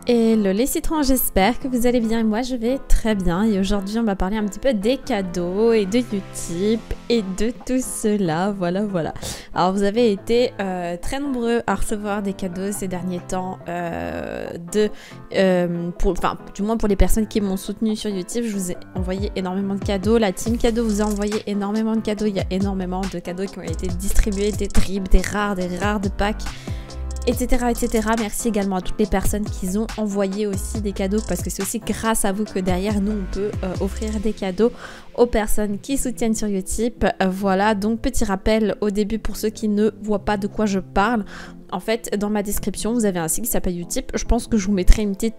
Hello les citrons, j'espère que vous allez bien et moi je vais très bien et aujourd'hui on va parler un petit peu des cadeaux et de Utip et de tout cela, voilà. Alors vous avez été très nombreux à recevoir des cadeaux ces derniers temps, du moins pour les personnes qui m'ont soutenu sur Utip, je vous ai envoyé énormément de cadeaux, la team cadeau vous a envoyé énormément de cadeaux, il y a énormément de cadeaux qui ont été distribués, des dribs, des rares de packs, etc. Merci également à toutes les personnes qui ont envoyé aussi des cadeaux parce que c'est aussi grâce à vous que derrière nous on peut offrir des cadeaux aux personnes qui soutiennent sur Utip. Voilà, donc petit rappel au début pour ceux qui ne voient pas de quoi je parle. En fait, dans ma description, vous avez un site qui s'appelle Utip. Je pense que je vous mettrai une petite...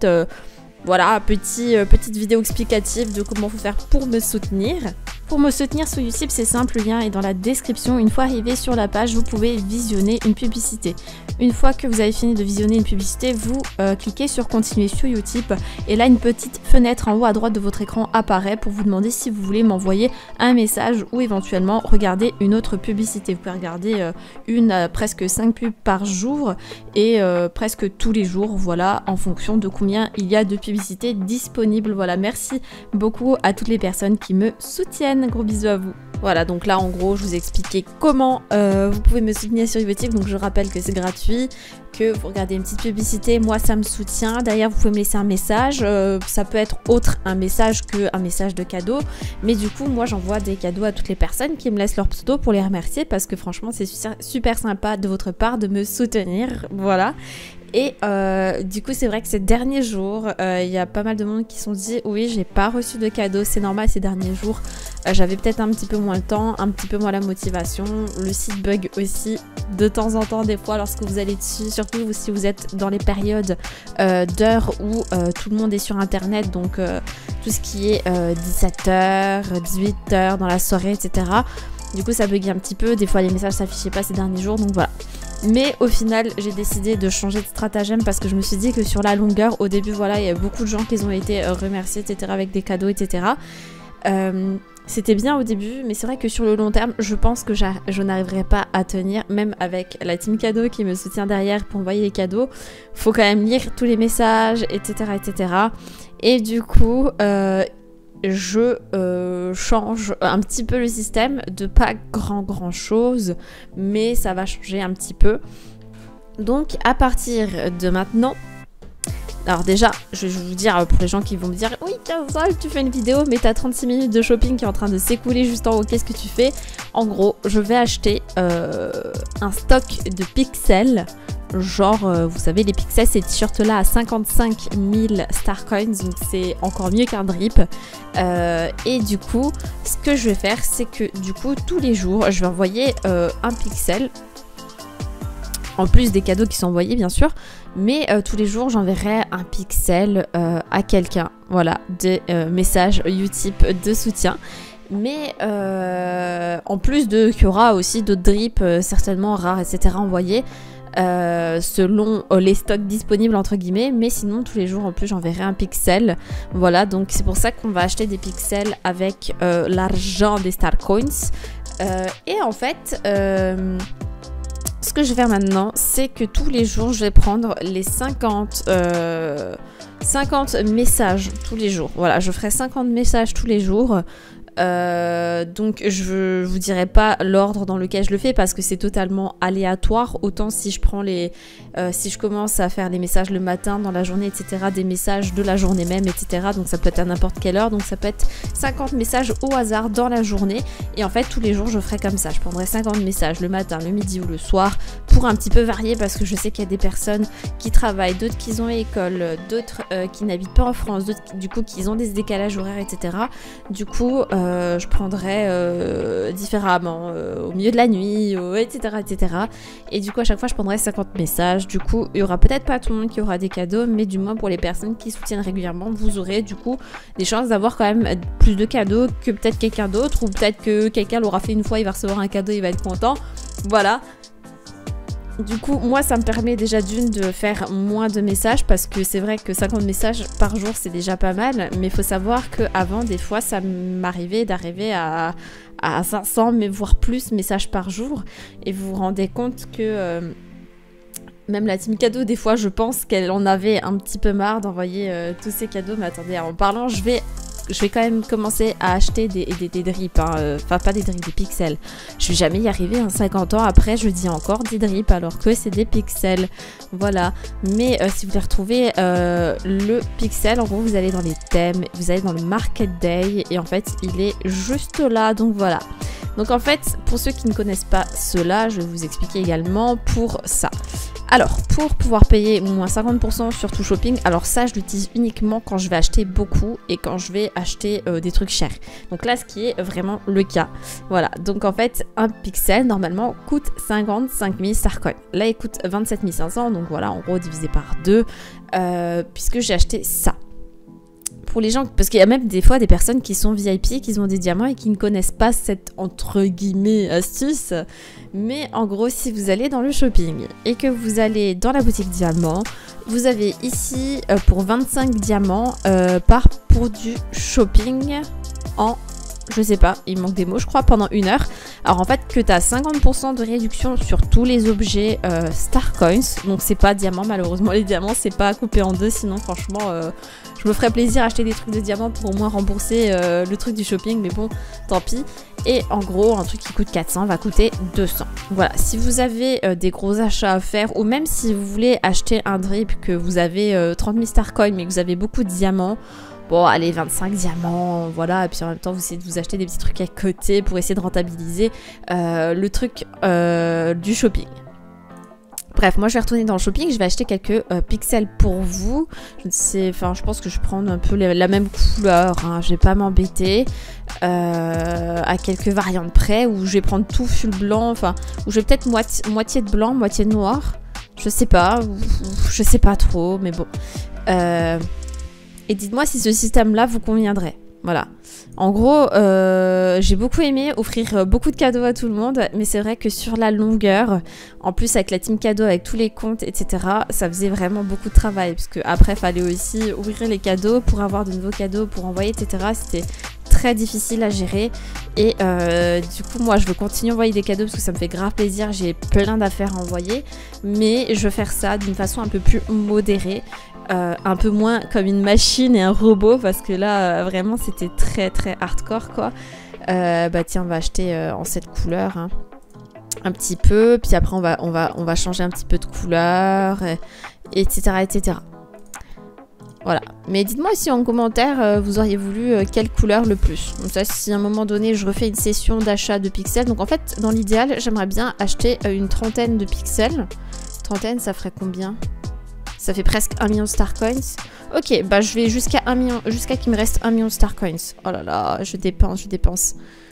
petite vidéo explicative de comment faut faire pour me soutenir. Pour me soutenir sur Utip, c'est simple, le lien est dans la description. Une fois arrivé sur la page, vous pouvez visionner une publicité. Une fois que vous avez fini de visionner une publicité, vous cliquez sur continuer sur Utip et là une petite fenêtre en haut à droite de votre écran apparaît pour vous demander si vous voulez m'envoyer un message ou éventuellement regarder une autre publicité. Vous pouvez regarder presque 5 pubs par jour et presque tous les jours, voilà, en fonction de combien il y a de publicités disponibles. Voilà, merci beaucoup à toutes les personnes qui me soutiennent. Gros bisous à vous. Voilà, donc là en gros je vous ai expliqué comment vous pouvez me soutenir sur Utip. Donc je rappelle que c'est gratuit, que vous regardez une petite publicité, moi ça me soutient. Derrière vous pouvez me laisser un message, ça peut être autre un message qu'un message de cadeau, mais du coup moi j'envoie des cadeaux à toutes les personnes qui me laissent leur pseudo pour les remercier parce que franchement c'est super sympa de votre part de me soutenir, voilà. Et du coup c'est vrai que ces derniers jours il y a pas mal de monde qui se sont dit oui j'ai pas reçu de cadeaux, c'est normal, ces derniers jours j'avais peut-être un petit peu moins le temps, un petit peu moins la motivation, le site bug aussi de temps en temps des fois lorsque vous allez dessus, surtout si vous êtes dans les périodes d'heures où tout le monde est sur internet, donc tout ce qui est 17h, 18h dans la soirée, etc. Du coup ça bug un petit peu, des fois les messages s'affichaient pas ces derniers jours, donc voilà. Mais au final j'ai décidé de changer de stratagème parce que je me suis dit que sur la longueur, au début voilà, il y a beaucoup de gens qui ont été remerciés, etc. avec des cadeaux, etc. C'était bien au début, mais c'est vrai que sur le long terme, je pense que je n'arriverai pas à tenir, même avec la team cadeau qui me soutient derrière pour envoyer les cadeaux. Faut quand même lire tous les messages, etc. Et du coup... je change un petit peu le système, de pas grand chose, mais ça va changer un petit peu. Donc à partir de maintenant, alors déjà je vais vous dire pour les gens qui vont me dire oui Kenza tu fais une vidéo mais t'as 36 minutes de shopping qui est en train de s'écouler juste en haut, qu'est-ce que tu fais? En gros je vais acheter un stock de pixels. Genre, vous savez, les pixels, ces t-shirts là à 55 000 star coins, donc c'est encore mieux qu'un drip. Et du coup, ce que je vais faire, c'est que du coup, tous les jours, je vais envoyer un pixel. En plus des cadeaux qui sont envoyés, bien sûr. Mais tous les jours, j'enverrai un pixel à quelqu'un. Voilà, des messages Utip de soutien. Mais en plus qu'il y aura aussi d'autres drips, certainement rares, etc. envoyés. Selon les stocks disponibles entre guillemets, mais sinon tous les jours en plus j'enverrai un pixel, voilà, donc c'est pour ça qu'on va acheter des pixels avec l'argent des star coins. Et en fait ce que je vais faire maintenant, c'est que tous les jours je vais prendre les 50 messages tous les jours, voilà, je ferai 50 messages tous les jours. Donc je vous dirai pas l'ordre dans lequel je le fais parce que c'est totalement aléatoire. Autant si je prends si je commence à faire les messages le matin, dans la journée, etc. Des messages de la journée même, etc. Donc ça peut être à n'importe quelle heure. Donc ça peut être 50 messages au hasard dans la journée. Et en fait tous les jours je ferai comme ça. Je prendrai 50 messages le matin, le midi ou le soir pour un petit peu varier parce que je sais qu'il y a des personnes qui travaillent, d'autres qui ont école, d'autres qui n'habitent pas en France, d'autres du coup qui ont des décalages horaires, etc. Du coup je prendrai différemment au milieu de la nuit, etc. Et du coup à chaque fois je prendrai 50 messages. Du coup il y aura peut-être pas tout le monde qui aura des cadeaux, mais du moins pour les personnes qui soutiennent régulièrement, vous aurez du coup des chances d'avoir quand même plus de cadeaux que peut-être quelqu'un d'autre, ou peut-être que quelqu'un l'aura fait une fois, il va recevoir un cadeau, il va être content, voilà. Du coup, moi, ça me permet déjà d'une de faire moins de messages parce que c'est vrai que 50 messages par jour, c'est déjà pas mal. Mais il faut savoir qu'avant, des fois, ça m'arrivait d'arriver à 500, mais voire plus messages par jour. Et vous vous rendez compte que Même la team cadeau, des fois, je pense qu'elle en avait un petit peu marre d'envoyer tous ces cadeaux. Mais attendez, en parlant, je vais quand même commencer à acheter des drips. Enfin, pas des drips, des pixels. Je vais jamais y arriver, 50 ans après, je dis encore des drips alors que c'est des pixels. Voilà. Mais si vous voulez retrouver le pixel, en gros, vous allez dans les thèmes, vous allez dans le Market Day et en fait, il est juste là. Donc voilà. Donc en fait, pour ceux qui ne connaissent pas cela, je vais vous expliquer également pour ça. Alors, pour pouvoir payer moins 50% sur tout shopping, alors ça, je l'utilise uniquement quand je vais acheter beaucoup et quand je vais acheter des trucs chers. Donc là, ce qui est vraiment le cas. Voilà, donc en fait, un pixel, normalement, coûte 55 000 Starcoin. Là, il coûte 27 500, donc voilà, en gros, divisé par 2, puisque j'ai acheté ça. Pour les gens, parce qu'il y a même des fois des personnes qui sont VIP, qui ont des diamants et qui ne connaissent pas cette entre guillemets astuce. Mais en gros, si vous allez dans le shopping et que vous allez dans la boutique diamant, vous avez ici pour 25 diamants pour du shopping en, je sais pas, il manque des mots je crois, pendant 1 heure. Alors en fait que tu as 50% de réduction sur tous les objets Starcoins. Donc c'est pas diamant, malheureusement les diamants c'est pas coupé en deux, sinon franchement je me ferais plaisir à acheter des trucs de diamants pour au moins rembourser le truc du shopping, mais bon, tant pis. Et en gros, un truc qui coûte 400 va coûter 200. Voilà, si vous avez des gros achats à faire, ou même si vous voulez acheter un drip, que vous avez 30 000 Starcoins, mais que vous avez beaucoup de diamants, bon, allez, 25 diamants, voilà, et puis en même temps, vous essayez de vous acheter des petits trucs à côté pour essayer de rentabiliser le truc du shopping. Bref, moi je vais retourner dans le shopping, je vais acheter quelques pixels pour vous. Je pense que je vais prendre un peu la même couleur, hein. Je vais pas m'embêter à quelques variantes près, où je vais prendre tout full blanc, enfin, où je vais peut-être moitié de blanc, moitié de noir. Je sais pas, je sais pas trop, mais bon. Et dites-moi si ce système-là vous conviendrait. Voilà. En gros, j'ai beaucoup aimé offrir beaucoup de cadeaux à tout le monde, mais c'est vrai que sur la longueur, en plus avec la team cadeau, avec tous les comptes, etc., ça faisait vraiment beaucoup de travail, parce que après, il fallait aussi ouvrir les cadeaux pour avoir de nouveaux cadeaux, pour envoyer, etc. C'était très difficile à gérer, et du coup, moi, je veux continuer à envoyer des cadeaux, parce que ça me fait grave plaisir, j'ai plein d'affaires à envoyer, mais je veux faire ça d'une façon un peu plus modérée, un peu moins comme une machine et un robot, parce que là vraiment c'était très très hardcore quoi. Bah tiens, on va acheter en cette couleur hein, un petit peu, puis après on va changer un petit peu de couleur, etc etc. Voilà, mais dites-moi si en commentaire vous auriez voulu quelle couleur le plus. Donc ça, si à un moment donné je refais une session d'achat de pixels, donc en fait dans l'idéal j'aimerais bien acheter une trentaine de pixels. Trentaine, ça ferait combien? Ça fait presque 1 million de Starcoins. Ok, bah je vais jusqu'à 1 million, jusqu'à qu'il me reste 1 million de Starcoins. Oh là là, je dépense.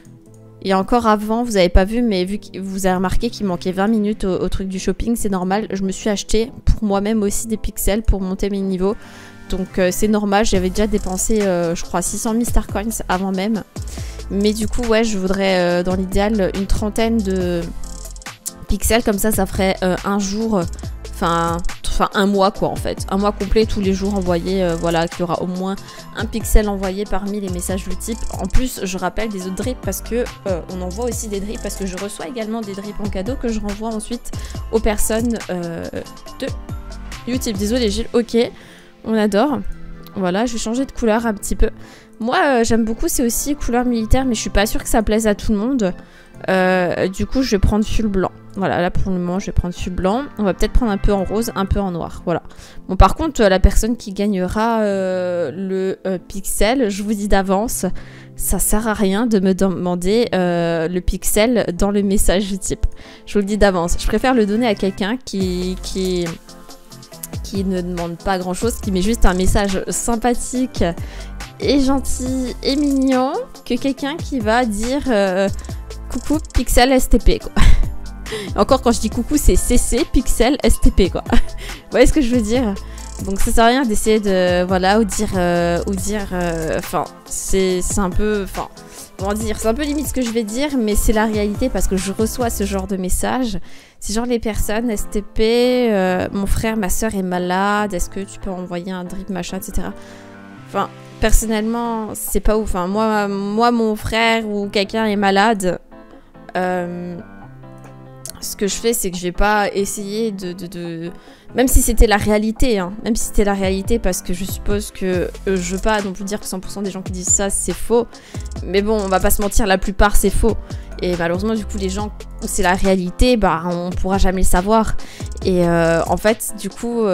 Et encore avant, vous avez pas vu, mais vu que vous avez remarqué qu'il manquait 20 minutes au truc du shopping, c'est normal. Je me suis acheté pour moi-même aussi des pixels pour monter mes niveaux. Donc c'est normal, j'avais déjà dépensé, je crois, 600 000 Starcoins avant même. Mais du coup, ouais, je voudrais dans l'idéal une trentaine de pixels, comme ça ferait un jour, enfin un mois quoi en fait, un mois complet, tous les jours envoyés, voilà, qu'il y aura au moins un pixel envoyé parmi les messages du type. En plus je rappelle des autres drips, parce que on envoie aussi des drips, parce que je reçois également des drips en cadeau que je renvoie ensuite aux personnes de YouTube. Désolé Gilles, ok, on adore. Voilà, je vais changer de couleur un petit peu. Moi j'aime beaucoup, c'est aussi couleur militaire, mais je suis pas sûre que ça plaise à tout le monde. Du coup je vais prendre full blanc. Voilà, là pour le moment je vais prendre full blanc. On va peut-être prendre un peu en rose, un peu en noir. Voilà. Bon, par contre la personne qui gagnera le pixel, je vous dis d'avance, ça sert à rien de me demander le pixel dans le message du type. Je vous le dis d'avance. Je préfère le donner à quelqu'un qui ne demande pas grand chose, qui met juste un message sympathique et gentil et mignon, que quelqu'un qui va dire coucou pixel STP quoi. Encore quand je dis coucou c'est CC pixel STP quoi. Vous voyez ce que je veux dire? Donc ça sert à rien d'essayer de, voilà, ou dire enfin c'est un peu, enfin comment dire, c'est un peu limite ce que je vais dire, mais c'est la réalité, parce que je reçois ce genre de messages. C'est genre les personnes STP, mon frère, ma soeur est malade, est-ce que tu peux envoyer un drip machin, etc. Enfin personnellement c'est pas ouf, enfin, moi mon frère ou quelqu'un est malade, ce que je fais, c'est que je vais pas essayer de... Même si c'était la réalité, hein, même si c'était la réalité, parce que je suppose que je veux pas non plus dire que 100% des gens qui disent ça, c'est faux. Mais bon, on va pas se mentir, la plupart, c'est faux. Et malheureusement, du coup, les gens où c'est la réalité, bah, on pourra jamais le savoir. Et en fait, du coup...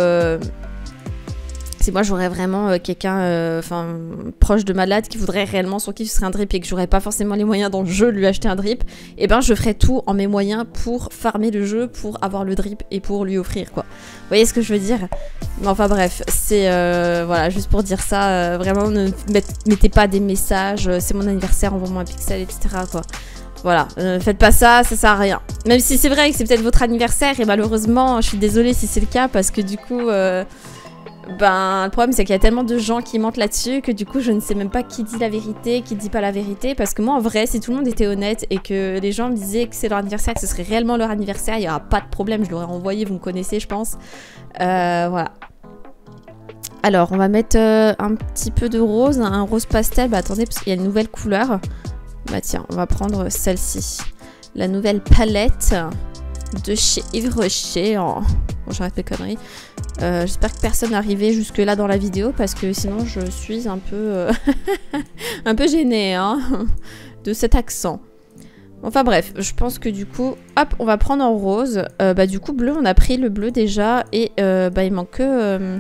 Si moi j'aurais vraiment quelqu'un proche de malade qui voudrait réellement son kiff, ce serait un drip et que j'aurais pas forcément les moyens dans le jeu de lui acheter un drip, et ben je ferais tout en mes moyens pour farmer le jeu, pour avoir le drip et pour lui offrir quoi. Vous voyez ce que je veux dire? Mais enfin bref, c'est voilà, juste pour dire ça, vraiment ne mettez pas des messages, c'est mon anniversaire, envoie-moi un pixel, etc. quoi. Voilà, faites pas ça, ça sert à rien. Même si c'est vrai que c'est peut-être votre anniversaire, et malheureusement, je suis désolée si c'est le cas, parce que du coup... Ben, le problème c'est qu'il y a tellement de gens qui mentent là-dessus que du coup je ne sais même pas qui dit la vérité, qui dit pas la vérité, parce que moi en vrai si tout le monde était honnête et que les gens me disaient que c'est leur anniversaire, que ce serait réellement leur anniversaire, il n'y aura pas de problème, je l'aurais envoyé, vous me connaissez je pense. Voilà. Alors on va mettre un petit peu de rose, un rose pastel, bah attendez parce qu'il y a une nouvelle couleur. Bah tiens, on va prendre celle-ci. La nouvelle palette de chez Yves Rocher en... Bon, j'arrête mes conneries. J'espère que personne n'est arrivé jusque là dans la vidéo parce que sinon je suis un peu un peu gênée hein, de cet accent. Enfin bref, je pense que du coup, hop, on va prendre en rose. Bah du coup bleu, on a pris le bleu déjà et bah il manque que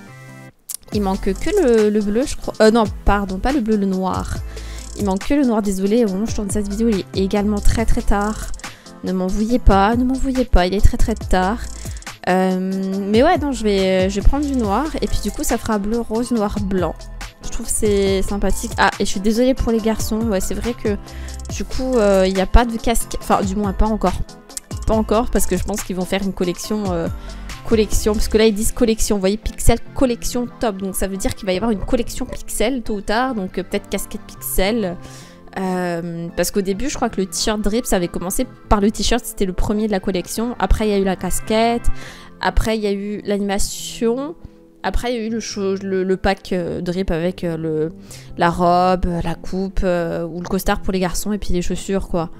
le bleu, je crois. Non, pardon, pas le bleu, le noir. Il manque que le noir. Désolé, au moment où je tourne cette vidéo, il est également très tard. Ne m'en vouillez pas, il est très tard. Mais ouais, non, je vais prendre du noir et puis du coup ça fera bleu, rose, noir, blanc. Je trouve que c'est sympathique. Ah, et je suis désolée pour les garçons. Ouais, c'est vrai que du coup il n'y a pas de casque. Enfin, du moins pas encore. Pas encore parce que je pense qu'ils vont faire une collection. Parce que là ils disent collection. Vous voyez, Pixel collection top. Donc ça veut dire qu'il va y avoir une collection Pixel tôt ou tard. Donc peut-être casquette Pixel. Parce qu'au début je crois que le t-shirt drip ça avait commencé par le t-shirt, c'était le premier de la collection, après il y a eu la casquette, après il y a eu l'animation, après il y a eu le pack drip avec la robe, la coupe ou le costard pour les garçons et puis les chaussures quoi.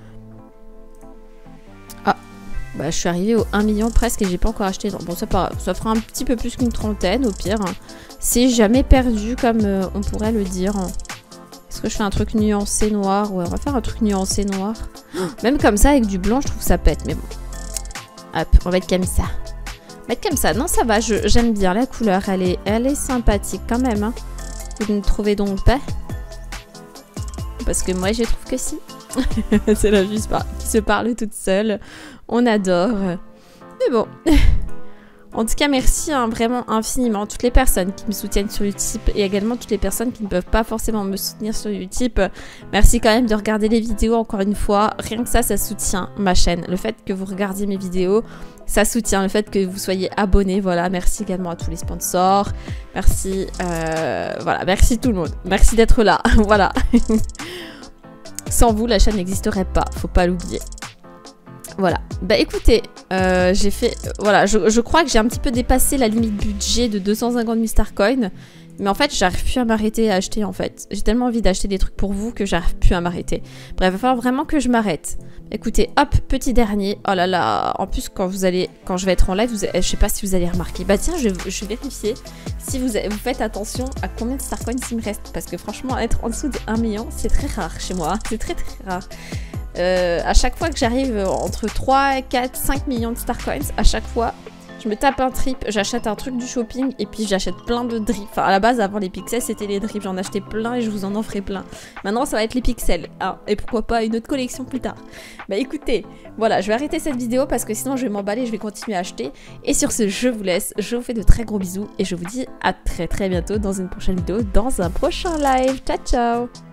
Ah bah je suis arrivée au 1 million presque et j'ai pas encore acheté. Bon ça fera un petit peu plus qu'une trentaine au pire hein. C'est jamais perdu comme on pourrait le dire hein. Est-ce que je fais un truc nuancé noir? Ouais, on va faire un truc nuancé noir. Même comme ça, avec du blanc, je trouve que ça pète, mais bon. Hop, on va mettre comme ça. Mettre comme ça. Non, ça va, j'aime bien la couleur. Elle est sympathique quand même. Hein. Vous ne trouvez donc pas? Parce que moi, je trouve que si. C'est là juste qui se parle toute seule. On adore. Mais bon... En tout cas, merci hein, vraiment infiniment à toutes les personnes qui me soutiennent sur Utip et également toutes les personnes qui ne peuvent pas forcément me soutenir sur Utip. Merci quand même de regarder les vidéos encore une fois. Rien que ça soutient ma chaîne. Le fait que vous regardiez mes vidéos, ça soutient. Le fait que vous soyez abonnés, voilà. Merci également à tous les sponsors. Merci, voilà, merci tout le monde. Merci d'être là, voilà. Sans vous, la chaîne n'existerait pas, faut pas l'oublier. Voilà, bah écoutez, j'ai fait, voilà, je crois que j'ai un petit peu dépassé la limite budget de 250 000 Starcoins, mais en fait, j'arrive plus à m'arrêter à acheter, en fait. J'ai tellement envie d'acheter des trucs pour vous que j'arrive plus à m'arrêter. Bref, il va falloir vraiment que je m'arrête. Écoutez, hop, petit dernier. Oh là là, en plus, quand je vais être en live, je sais pas si vous allez remarquer. Bah tiens, je vais vérifier si vous faites attention à combien de Starcoins il me reste, parce que franchement, être en dessous de 1 million, c'est très rare chez moi, c'est très rare. À chaque fois que j'arrive entre 3, 4, 5 millions de Starcoins, à chaque fois, je me tape un trip, j'achète un truc du shopping et puis j'achète plein de drips. Enfin, à la base, avant les pixels, c'était les drips. J'en achetais plein et je vous en offrais plein. Maintenant, ça va être les pixels. Hein, et pourquoi pas une autre collection plus tard. Bah écoutez, voilà, je vais arrêter cette vidéo parce que sinon, je vais m'emballer, je vais continuer à acheter. Et sur ce, je vous laisse. Je vous fais de très gros bisous et je vous dis à très bientôt dans une prochaine vidéo, dans un prochain live. Ciao, ciao!